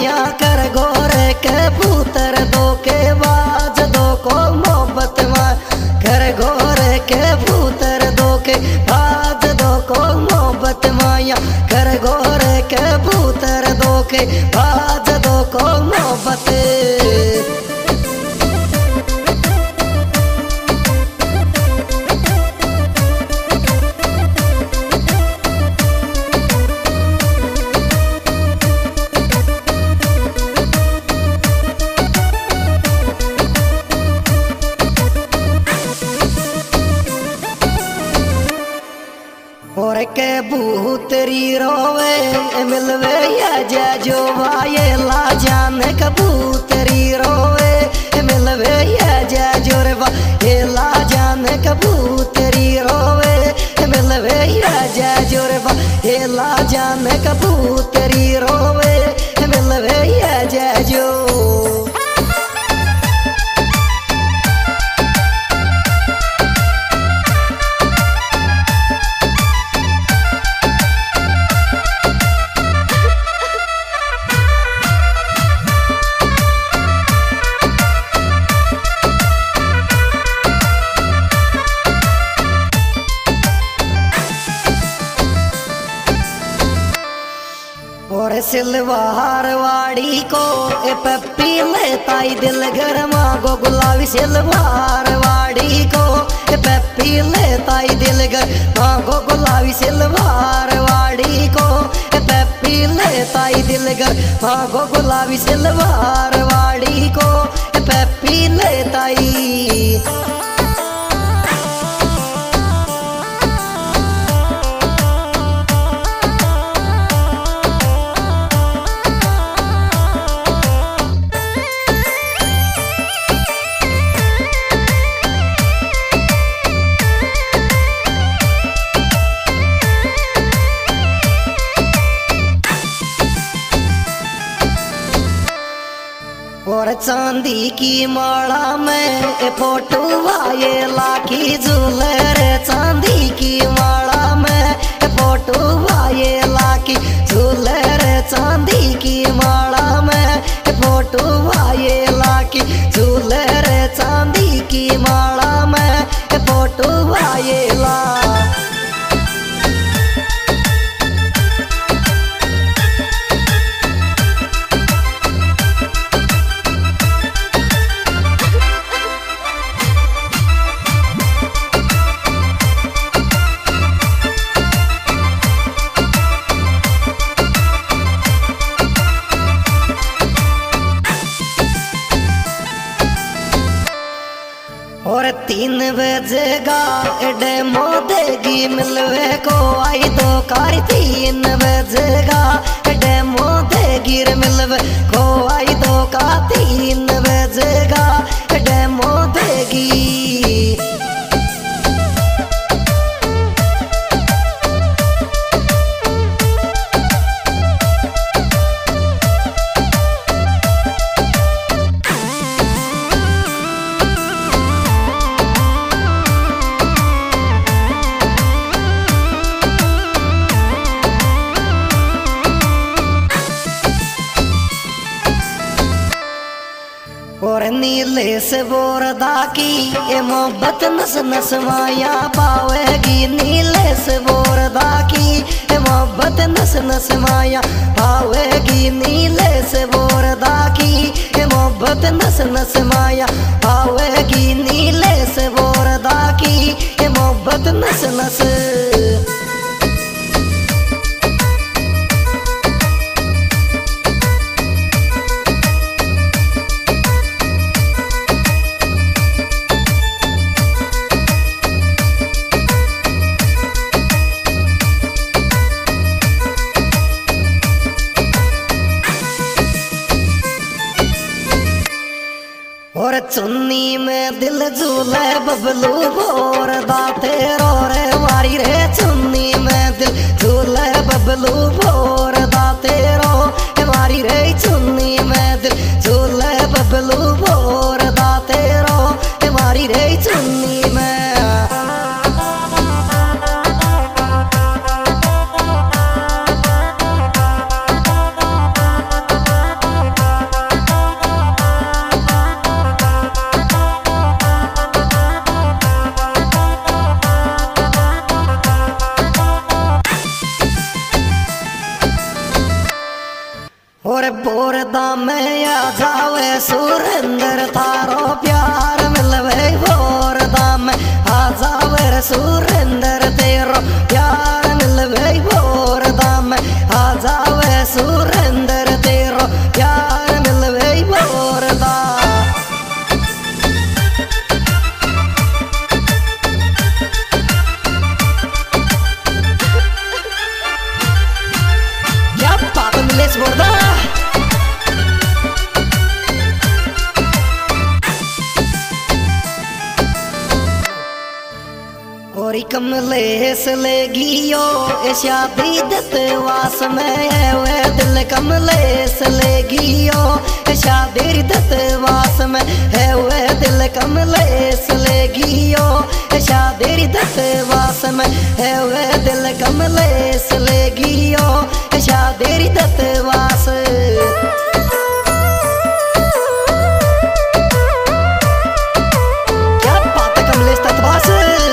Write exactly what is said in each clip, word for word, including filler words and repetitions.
माया कर गोरे के पुत्र दो के बाज दो को मोहब्बत माया कर गोरे के पुत्र दो के बाज दो को मोहब्बत माया कर गोरे के पुत्र दो के बाज दो को मोहब्बत। और के भूतरी रोवे मिलवे या जा जो वाये ला जाने कबूतरी रोवे मिलवे या जा जो रे वा ये ला जाने कबूतरी रोवे मिलवे या जा जो रे वा ये ला जाने कबूतरी रोवे मिलवे या जा जो। और सिलवार वाड़ी को ए पप्पी लेताई दिल घर मांगो गुलाबी सिलवार वाड़ी को ए पप्पी लेताई दिल घर मांगो गुलाबी सिलवार वाड़ी को ए पप्पी लेताई दिल घर मांगो गुलाबी सिलवार वाड़ी को ए पप्पी लेताई। और चांदी की माला में ए फोटो आए लाखी झूलर चांदी की माला में ए फोटो आए लाखी झूलर चांदी की माला में ए फोटो आए लाखी झूलर चांदी की माला में ए फोटो आए ला। और तीन बजेगा डेमो देगी मिलवे को आई दो कार तीन बजेगा डेमो देगी रे मिलवे को आई दो का तीन बजेगा डेमो देगी। और नीले से बोरदा की ये मोहब्बत नस नस माया पावेगी नीले से बोरदा की ये मोहब्बत नस नस माया पावेगी नीले से बोरदा की ये मोहब्बत नस नस माया पावेगी नीले से बोरदा की ये मोहब्बत नस नस। और चुन्नी में दिल झूले बबलू बोर दाते रो रे मारी रे चुन्नी में दिल झूले बबलू बोर दाते रो मारी रे चुन्नी में दिल झूले बबलू बोर दाते रो मारी रे चुन्नी में। दाम में आ जावे सुरेंद्र थारो प्यार मिलवे और दाम में आ जावे सुरेंद्र तेरो प्यार मिलवे और दाम में आ जावे सुरेंद्र तेरो प्यार मिलवे और दाम। क्या बात मिलेश बोर्दा और कमलेश लेगियो शादी दत्तवास में है वे दिल कमलेश लेगियो शादी दत्तवास में है वे दिल कमलेश लेगियो शादी दत्तवास में है वे दिल कमलेश लेगियो शादी दत्तवास। क्या बात है कमलेश दत्तवास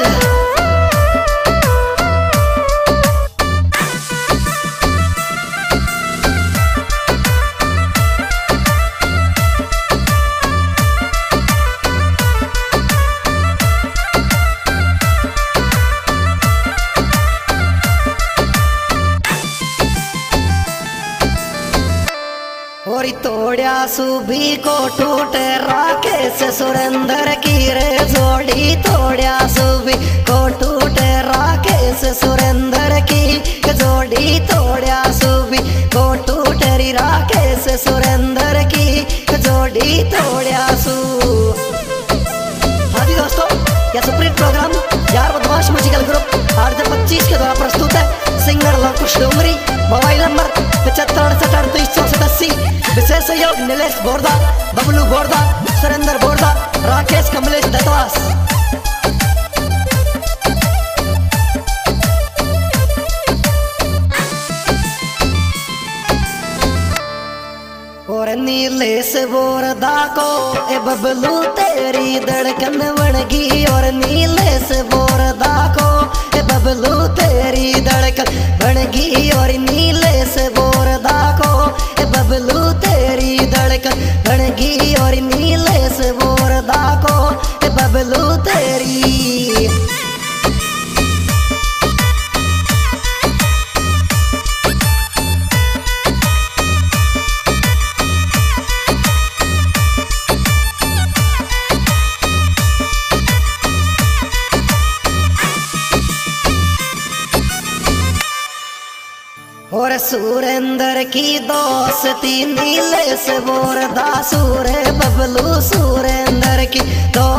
और तोड़िया सुबी को टूटे राकेश सुरेंद्र की रे जोड़ी तोड़िया सुबी को टूटे राकेश सुरेंद्र की जोड़ी तोड़िया सुबी को टूटे री राकेश सुरेंद्र की जोड़ी तोड़िया सु। हाँ जी दोस्तों, यह सुप्रीम प्रोग्राम यार बदमाश म्यूजिकल ग्रुप आठ हजार पच्चीस के द्वारा प्रस्तुत है। Singer Lavkush Dongri, mobile number पचहत्तर अड़सठ अड़तीस चौसठ अस्सी। विशेष सहयोग नीलेश बोरदा, बबलू बोरदा, सुरेंद्र बोरदा, राकेश कमलेश दत्तवास। और नीलेश बोरदा को ए बबलू तेरी धड़कन बनगी और नीलेश बोरदा को ए बबलू तेरी धड़कन बनगी और नीलेश बोरदा को ए बबलू तेरी धड़कन बनगी और नीलेश बोरदा को ए बबलू तेरी। और सुरेंद्र की दोस्ती नीलेश बोरदा सूरे बबलू सुरेंद्र की दो